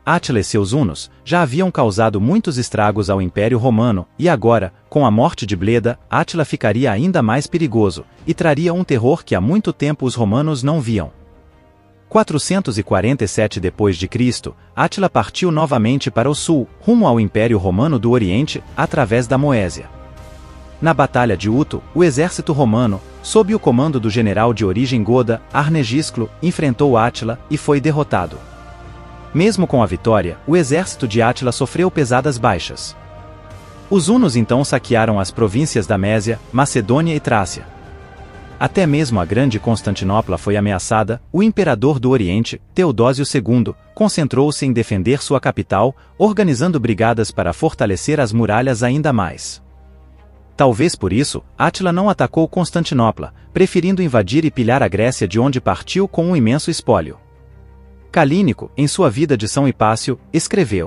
Átila e seus hunos já haviam causado muitos estragos ao Império Romano, e agora, com a morte de Bleda, Átila ficaria ainda mais perigoso, e traria um terror que há muito tempo os romanos não viam. 447 d.C., Átila partiu novamente para o sul, rumo ao Império Romano do Oriente, através da Moésia. Na Batalha de Uto, o exército romano, sob o comando do general de origem goda, Arnegisclo, enfrentou Átila e foi derrotado. Mesmo com a vitória, o exército de Átila sofreu pesadas baixas. Os hunos então saquearam as províncias da Mésia, Macedônia e Trácia. Até mesmo a grande Constantinopla foi ameaçada. O imperador do Oriente, Teodósio II, concentrou-se em defender sua capital, organizando brigadas para fortalecer as muralhas ainda mais. Talvez por isso, Átila não atacou Constantinopla, preferindo invadir e pilhar a Grécia, de onde partiu com um imenso espólio. Calínico, em sua Vida de São Hipácio, escreveu: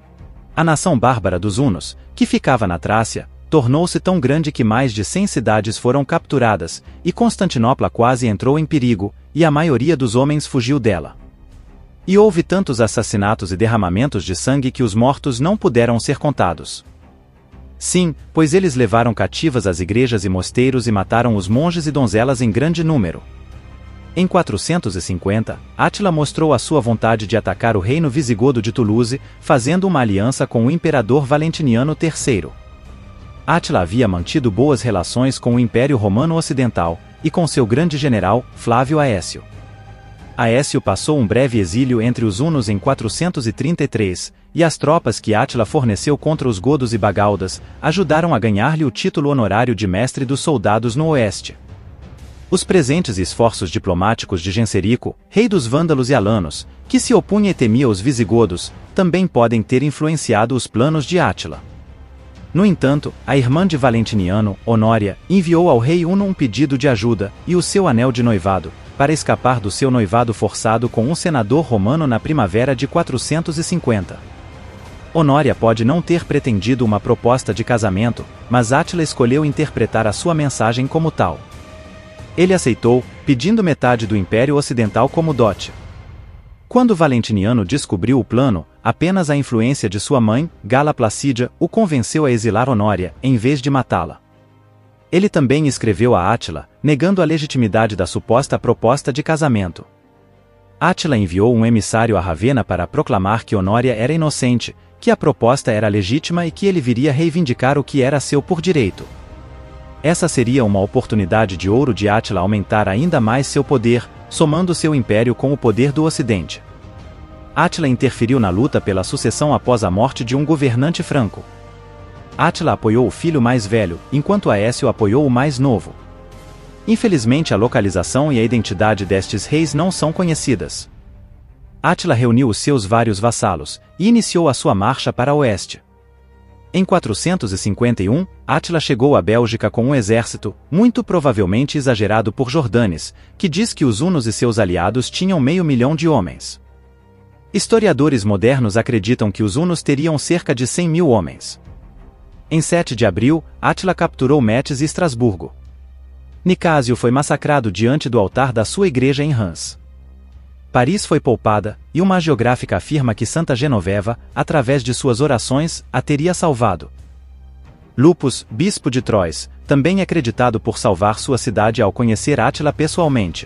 a nação bárbara dos hunos, que ficava na Trácia, tornou-se tão grande que mais de 100 cidades foram capturadas, e Constantinopla quase entrou em perigo, e a maioria dos homens fugiu dela. E houve tantos assassinatos e derramamentos de sangue que os mortos não puderam ser contados. Sim, pois eles levaram cativas as igrejas e mosteiros e mataram os monges e donzelas em grande número. Em 450, Átila mostrou a sua vontade de atacar o reino visigodo de Toulouse, fazendo uma aliança com o imperador Valentiniano III. Átila havia mantido boas relações com o Império Romano Ocidental, e com seu grande general, Flávio Aécio. Aécio passou um breve exílio entre os hunos em 433, e as tropas que Átila forneceu contra os godos e bagaudas ajudaram a ganhar-lhe o título honorário de mestre dos soldados no oeste. Os presentes e esforços diplomáticos de Genserico, rei dos vândalos e alanos, que se opunha e temia os visigodos, também podem ter influenciado os planos de Átila. No entanto, a irmã de Valentiniano, Honória, enviou ao rei huno um pedido de ajuda e o seu anel de noivado, para escapar do seu noivado forçado com um senador romano na primavera de 450. Honória pode não ter pretendido uma proposta de casamento, mas Átila escolheu interpretar a sua mensagem como tal. Ele aceitou, pedindo metade do Império Ocidental como dote. Quando Valentiniano descobriu o plano, apenas a influência de sua mãe, Gala Placídia, o convenceu a exilar Honória, em vez de matá-la. Ele também escreveu a Átila, negando a legitimidade da suposta proposta de casamento. Átila enviou um emissário a Ravenna para proclamar que Honória era inocente, que a proposta era legítima e que ele viria reivindicar o que era seu por direito. Essa seria uma oportunidade de ouro de Átila aumentar ainda mais seu poder, somando seu império com o poder do Ocidente. Átila interferiu na luta pela sucessão após a morte de um governante franco. Átila apoiou o filho mais velho, enquanto Aécio apoiou o mais novo. Infelizmente, a localização e a identidade destes reis não são conhecidas. Átila reuniu os seus vários vassalos e iniciou a sua marcha para o oeste. Em 451, Átila chegou à Bélgica com um exército, muito provavelmente exagerado por Jordanes, que diz que os hunos e seus aliados tinham 500.000 de homens. Historiadores modernos acreditam que os hunos teriam cerca de 100.000 homens. Em 7 de abril, Átila capturou Metz e Estrasburgo. Nicásio foi massacrado diante do altar da sua igreja em Reims. Paris foi poupada, e uma hagiográfica afirma que Santa Genoveva, através de suas orações, a teria salvado. Lupus, bispo de Troyes, também é acreditado por salvar sua cidade ao conhecer Átila pessoalmente.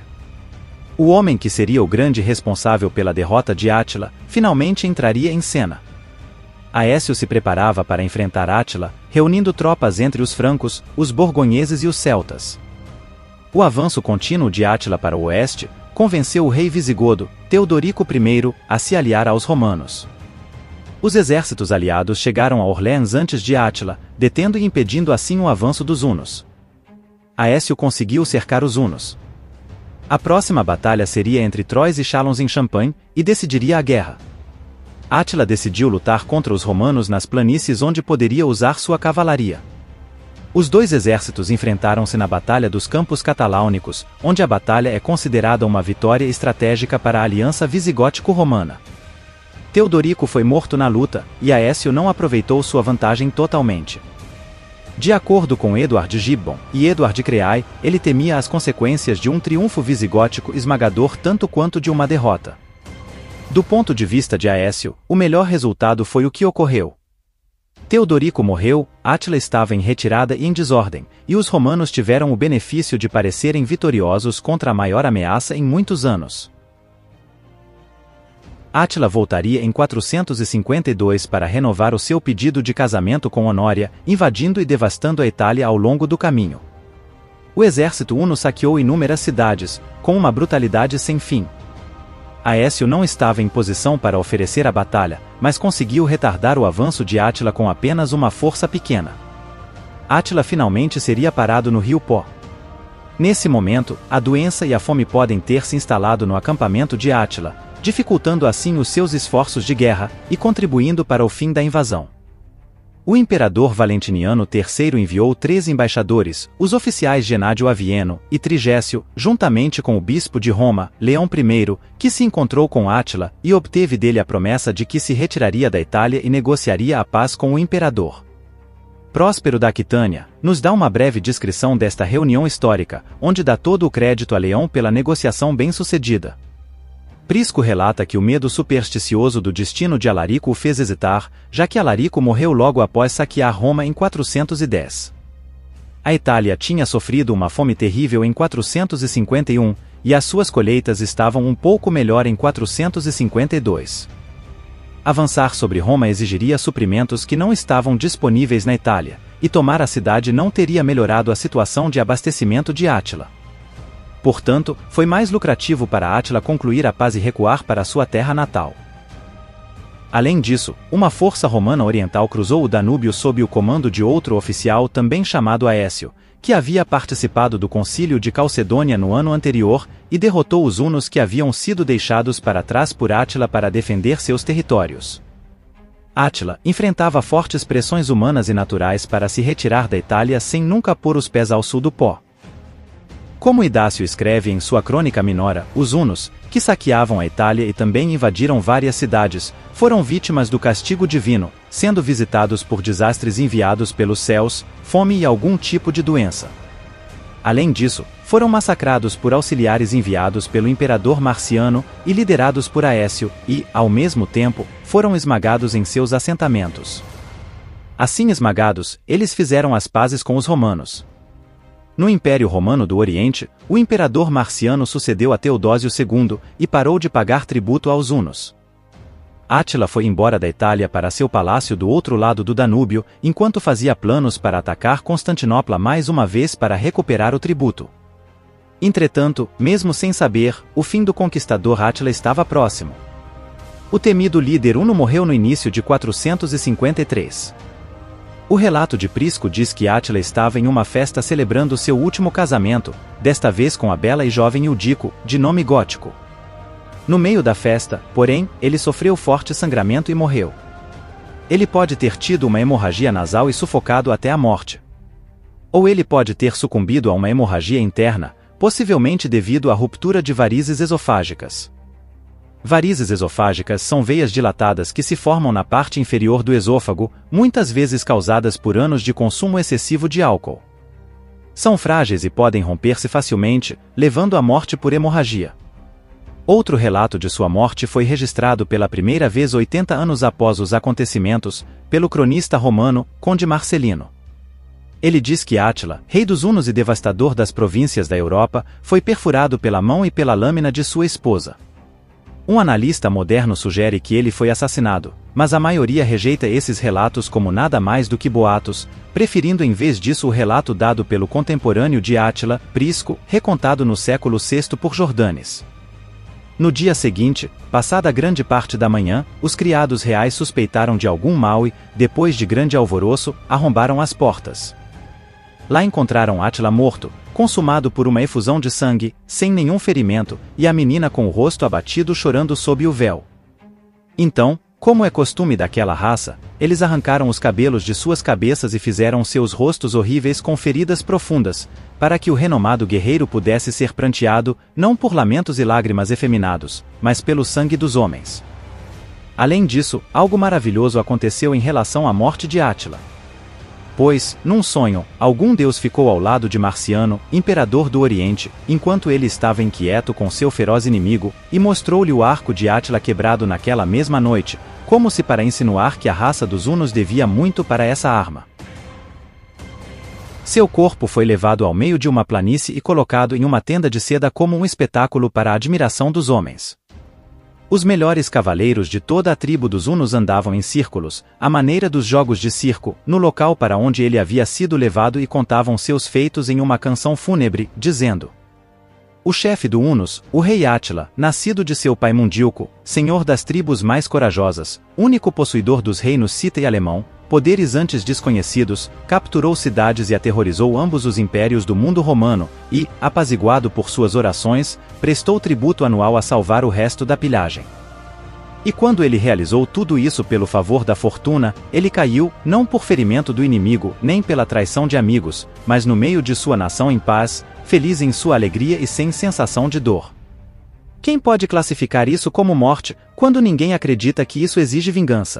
O homem que seria o grande responsável pela derrota de Átila, finalmente entraria em cena. Aécio se preparava para enfrentar Átila, reunindo tropas entre os francos, os borgonheses e os celtas. O avanço contínuo de Átila para o oeste convenceu o rei visigodo, Teodorico I, a se aliar aos romanos. Os exércitos aliados chegaram a Orléans antes de Átila, detendo e impedindo assim o avanço dos hunos. Aécio conseguiu cercar os hunos. A próxima batalha seria entre Troyes e Chalons em Champagne, e decidiria a guerra. Átila decidiu lutar contra os romanos nas planícies onde poderia usar sua cavalaria. Os dois exércitos enfrentaram-se na Batalha dos Campos Cataláunicos, onde a batalha é considerada uma vitória estratégica para a aliança visigótico-romana. Teodorico foi morto na luta, e Aécio não aproveitou sua vantagem totalmente. De acordo com Eduard Gibbon e Eduard Creay, ele temia as consequências de um triunfo visigótico esmagador tanto quanto de uma derrota. Do ponto de vista de Aécio, o melhor resultado foi o que ocorreu. Teodorico morreu, Átila estava em retirada e em desordem, e os romanos tiveram o benefício de parecerem vitoriosos contra a maior ameaça em muitos anos. Átila voltaria em 452 para renovar o seu pedido de casamento com Honória, invadindo e devastando a Itália ao longo do caminho. O exército huno saqueou inúmeras cidades, com uma brutalidade sem fim. Aécio não estava em posição para oferecer a batalha, mas conseguiu retardar o avanço de Átila com apenas uma força pequena. Átila finalmente seria parado no rio Pó. Nesse momento, a doença e a fome podem ter se instalado no acampamento de Átila, dificultando assim os seus esforços de guerra e contribuindo para o fim da invasão. O imperador Valentiniano III enviou 3 embaixadores, os oficiais Genádio Avieno e Trigésio, juntamente com o bispo de Roma, Leão I, que se encontrou com Átila e obteve dele a promessa de que se retiraria da Itália e negociaria a paz com o imperador. Próspero da Aquitânia nos dá uma breve descrição desta reunião histórica, onde dá todo o crédito a Leão pela negociação bem-sucedida. Prisco relata que o medo supersticioso do destino de Alarico o fez hesitar, já que Alarico morreu logo após saquear Roma em 410. A Itália tinha sofrido uma fome terrível em 451, e as suas colheitas estavam um pouco melhor em 452. Avançar sobre Roma exigiria suprimentos que não estavam disponíveis na Itália, e tomar a cidade não teria melhorado a situação de abastecimento de Átila. Portanto, foi mais lucrativo para Átila concluir a paz e recuar para sua terra natal. Além disso, uma força romana oriental cruzou o Danúbio sob o comando de outro oficial também chamado Aécio, que havia participado do concílio de Calcedônia no ano anterior e derrotou os hunos que haviam sido deixados para trás por Átila para defender seus territórios. Átila enfrentava fortes pressões humanas e naturais para se retirar da Itália sem nunca pôr os pés ao sul do Pó. Como Idácio escreve em sua crônica Minora, os hunos, que saqueavam a Itália e também invadiram várias cidades, foram vítimas do castigo divino, sendo visitados por desastres enviados pelos céus, fome e algum tipo de doença. Além disso, foram massacrados por auxiliares enviados pelo imperador Marciano e liderados por Aécio e, ao mesmo tempo, foram esmagados em seus assentamentos. Assim esmagados, eles fizeram as pazes com os romanos. No Império Romano do Oriente, o imperador Marciano sucedeu a Teodósio II e parou de pagar tributo aos hunos. Átila foi embora da Itália para seu palácio do outro lado do Danúbio, enquanto fazia planos para atacar Constantinopla mais uma vez para recuperar o tributo. Entretanto, mesmo sem saber, o fim do conquistador Átila estava próximo. O temido líder huno morreu no início de 453. O relato de Prisco diz que Átila estava em uma festa celebrando seu último casamento, desta vez com a bela e jovem Ildico, de nome gótico. No meio da festa, porém, ele sofreu forte sangramento e morreu. Ele pode ter tido uma hemorragia nasal e sufocado até a morte. Ou ele pode ter sucumbido a uma hemorragia interna, possivelmente devido à ruptura de varizes esofágicas. Varizes esofágicas são veias dilatadas que se formam na parte inferior do esôfago, muitas vezes causadas por anos de consumo excessivo de álcool. São frágeis e podem romper-se facilmente, levando à morte por hemorragia. Outro relato de sua morte foi registrado pela primeira vez 80 anos após os acontecimentos, pelo cronista romano, Conde Marcelino. Ele diz que Átila, rei dos hunos e devastador das províncias da Europa, foi perfurado pela mão e pela lâmina de sua esposa. Um analista moderno sugere que ele foi assassinado, mas a maioria rejeita esses relatos como nada mais do que boatos, preferindo em vez disso o relato dado pelo contemporâneo de Átila, Prisco, recontado no século VI por Jordanes. No dia seguinte, passada grande parte da manhã, os criados reais suspeitaram de algum mal e, depois de grande alvoroço, arrombaram as portas. Lá encontraram Átila morto, consumado por uma efusão de sangue, sem nenhum ferimento, e a menina com o rosto abatido chorando sob o véu. Então, como é costume daquela raça, eles arrancaram os cabelos de suas cabeças e fizeram seus rostos horríveis com feridas profundas, para que o renomado guerreiro pudesse ser pranteado, não por lamentos e lágrimas efeminados, mas pelo sangue dos homens. Além disso, algo maravilhoso aconteceu em relação à morte de Átila. Pois, num sonho, algum deus ficou ao lado de Marciano, imperador do Oriente, enquanto ele estava inquieto com seu feroz inimigo, e mostrou-lhe o arco de Átila quebrado naquela mesma noite, como se para insinuar que a raça dos hunos devia muito para essa arma. Seu corpo foi levado ao meio de uma planície e colocado em uma tenda de seda como um espetáculo para a admiração dos homens. Os melhores cavaleiros de toda a tribo dos hunos andavam em círculos, à maneira dos jogos de circo, no local para onde ele havia sido levado e contavam seus feitos em uma canção fúnebre, dizendo: o chefe do Hunos, o rei Átila, nascido de seu pai Mundilco, senhor das tribos mais corajosas, único possuidor dos reinos Cita e Alemão, poderes antes desconhecidos, capturou cidades e aterrorizou ambos os impérios do mundo romano, e, apaziguado por suas orações, prestou tributo anual a salvar o resto da pilhagem. E quando ele realizou tudo isso pelo favor da fortuna, ele caiu, não por ferimento do inimigo, nem pela traição de amigos, mas no meio de sua nação em paz, feliz em sua alegria e sem sensação de dor. Quem pode classificar isso como morte, quando ninguém acredita que isso exige vingança?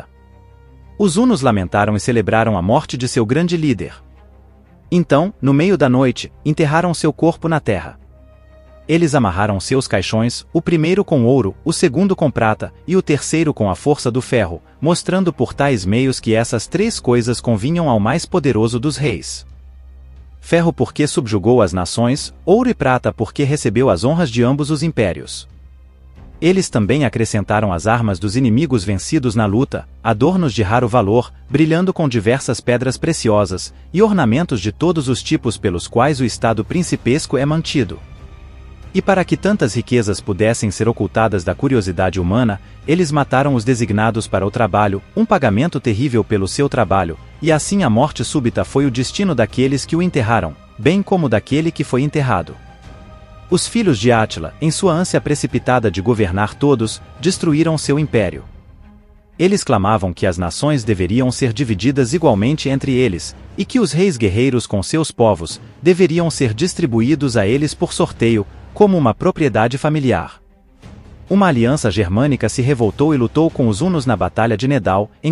Os hunos lamentaram e celebraram a morte de seu grande líder. Então, no meio da noite, enterraram seu corpo na terra. Eles amarraram seus caixões, o primeiro com ouro, o segundo com prata, e o terceiro com a força do ferro, mostrando por tais meios que essas três coisas convinham ao mais poderoso dos reis. Ferro porque subjugou as nações, ouro e prata porque recebeu as honras de ambos os impérios. Eles também acrescentaram as armas dos inimigos vencidos na luta, adornos de raro valor, brilhando com diversas pedras preciosas, e ornamentos de todos os tipos pelos quais o estado principesco é mantido. E para que tantas riquezas pudessem ser ocultadas da curiosidade humana, eles mataram os designados para o trabalho, um pagamento terrível pelo seu trabalho, e assim a morte súbita foi o destino daqueles que o enterraram, bem como daquele que foi enterrado. Os filhos de Átila, em sua ânsia precipitada de governar todos, destruíram seu império. Eles clamavam que as nações deveriam ser divididas igualmente entre eles, e que os reis guerreiros com seus povos deveriam ser distribuídos a eles por sorteio, como uma propriedade familiar. Uma aliança germânica se revoltou e lutou com os hunos na Batalha de Nedal, em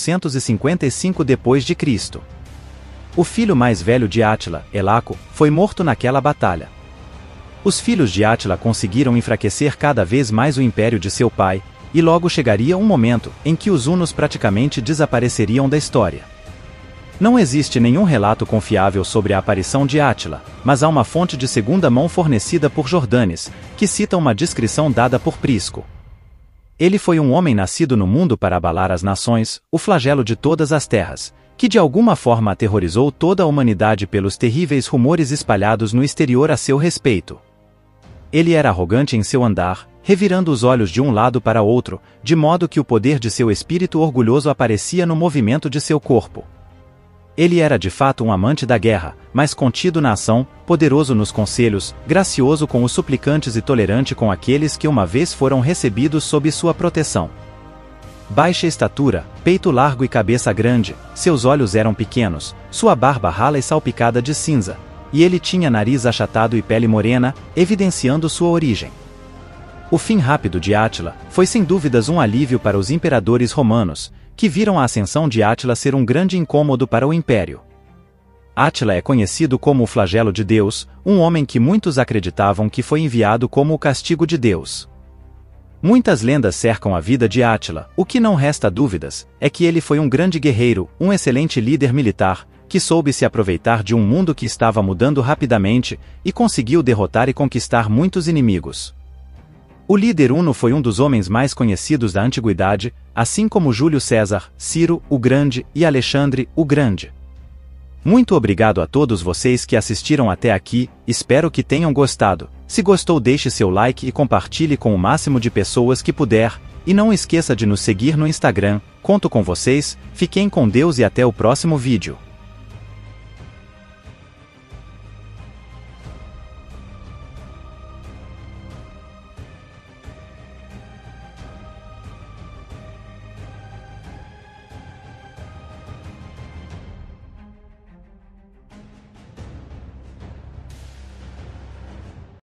455 d.C. O filho mais velho de Átila, Elaco, foi morto naquela batalha. Os filhos de Átila conseguiram enfraquecer cada vez mais o império de seu pai, e logo chegaria um momento em que os hunos praticamente desapareceriam da história. Não existe nenhum relato confiável sobre a aparição de Átila, mas há uma fonte de segunda mão fornecida por Jordanes, que cita uma descrição dada por Prisco. Ele foi um homem nascido no mundo para abalar as nações, o flagelo de todas as terras, que de alguma forma aterrorizou toda a humanidade pelos terríveis rumores espalhados no exterior a seu respeito. Ele era arrogante em seu andar, revirando os olhos de um lado para outro, de modo que o poder de seu espírito orgulhoso aparecia no movimento de seu corpo. Ele era de fato um amante da guerra, mas contido na ação, poderoso nos conselhos, gracioso com os suplicantes e tolerante com aqueles que uma vez foram recebidos sob sua proteção. Baixa estatura, peito largo e cabeça grande, seus olhos eram pequenos, sua barba rala e salpicada de cinza, e ele tinha nariz achatado e pele morena, evidenciando sua origem. O fim rápido de Átila foi sem dúvidas um alívio para os imperadores romanos, que viram a ascensão de Átila ser um grande incômodo para o império. Átila é conhecido como o flagelo de Deus, um homem que muitos acreditavam que foi enviado como o castigo de Deus. Muitas lendas cercam a vida de Átila, o que não resta dúvidas, é que ele foi um grande guerreiro, um excelente líder militar, que soube se aproveitar de um mundo que estava mudando rapidamente, e conseguiu derrotar e conquistar muitos inimigos. O líder huno foi um dos homens mais conhecidos da antiguidade, assim como Júlio César, Ciro, o Grande, e Alexandre, o Grande. Muito obrigado a todos vocês que assistiram até aqui, espero que tenham gostado. Se gostou, deixe seu like e compartilhe com o máximo de pessoas que puder, e não esqueça de nos seguir no Instagram. Conto com vocês, fiquem com Deus e até o próximo vídeo.